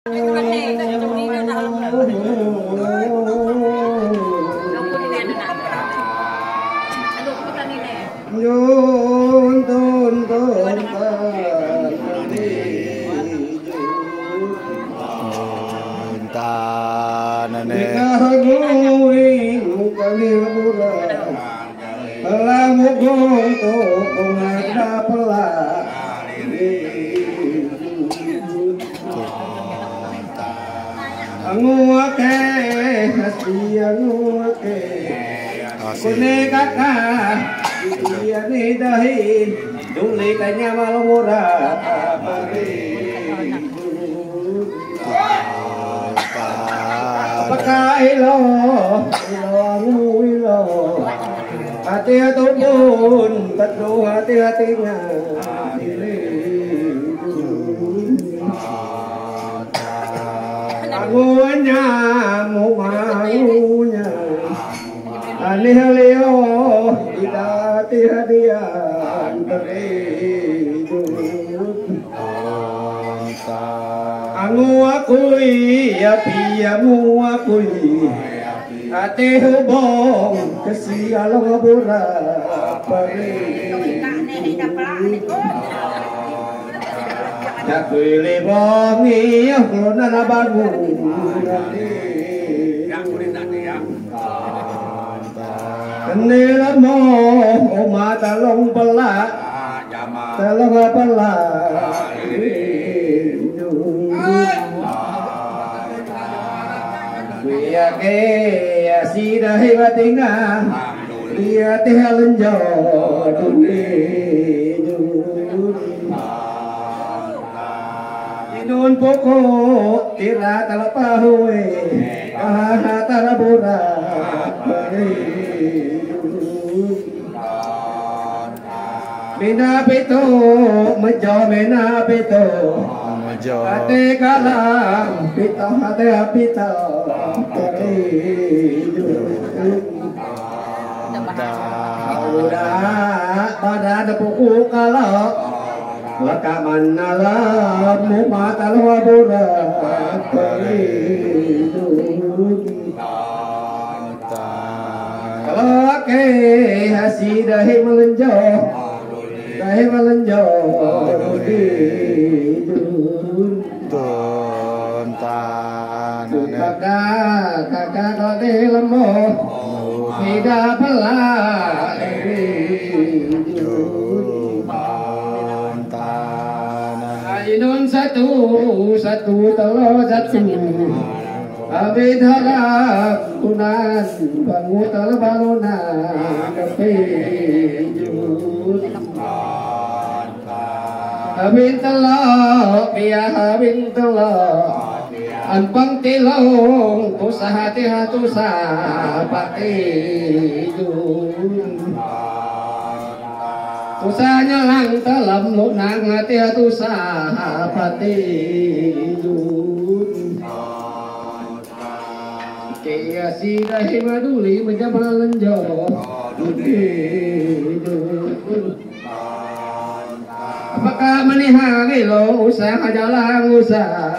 Apakah menihari lo usaha jalan usaha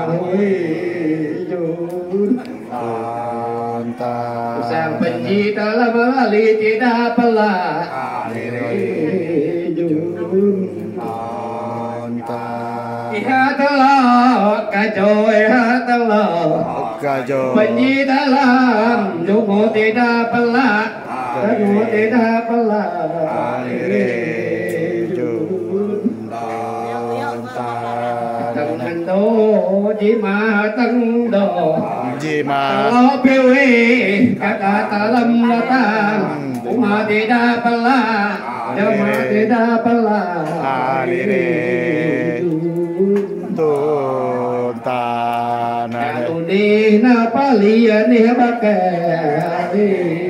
usang benci dalam melalui tidak pelah Iha telah kacau iha telah benci dalam jumu tidak pelah jumu tidak pelah Jima tang do Jima lo piwi kata talam datang Uma tidak pelah Jama tidak pelah Alire Tuntana Tudina paliani bakai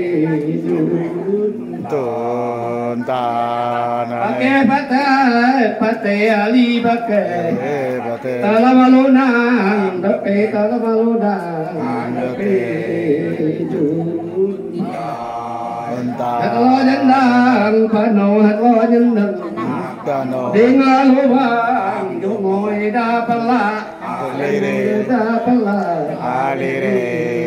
Tuntana Pakai patai ali bakai Talamalunan, dapat talamalunan, dapat jun. Hatlo jendang, pano hatlo jendang. Dengan lubang, jumoy dapelah, lire alire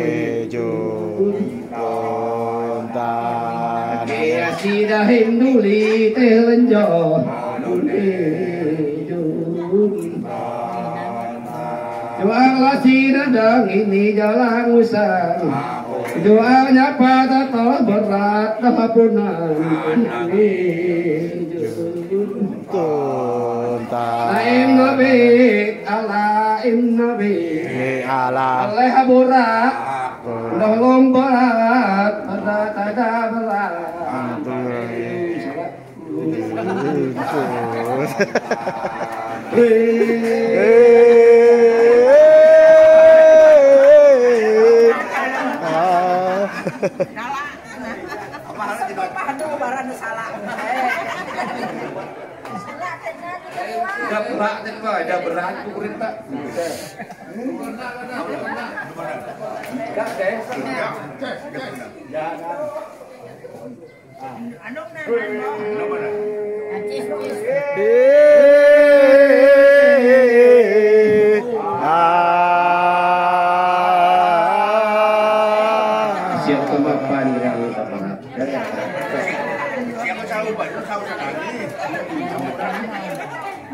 juntan dia sida hinduli telenjo doa sida dang ini jalan usang doanya pada telah berat kehapunan Aim Nabi ala im Nabi ala aleh berat nolong berat tada berat Ada berat kan Pak, ada berat tu perintah. Enggak deh. Siap kemapan yang tepat. Siapa tahu Pak, tahu sana.